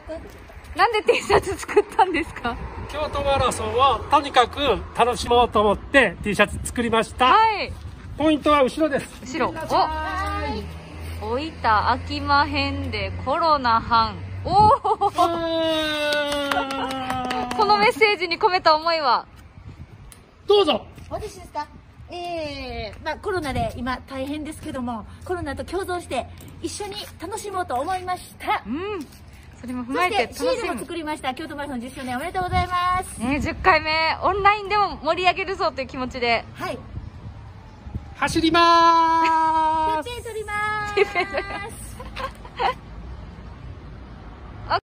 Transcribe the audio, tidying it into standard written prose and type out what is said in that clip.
なんで T シャツ作ったんですか？ 京都マラソンをとにかく楽しもうと思って T シャツ作りました。 はい。 ポイントは後ろです。 後ろ。お、老いた飽きまへんでコロナ犯。おお。このメッセージに込めた思いは。 どうぞ。 私ですか。コロナで今大変ですけども、コロナと共存して一緒に楽しもうと思いました。 うん。それも踏そまえしてシて楽しむ。 ールも作りました。京都マラソン10周年おめでとうございます。 ね、10回目オンラインでも盛り上げるぞという気持ちで。 はい。 走りまーす。 てっぺん取ります。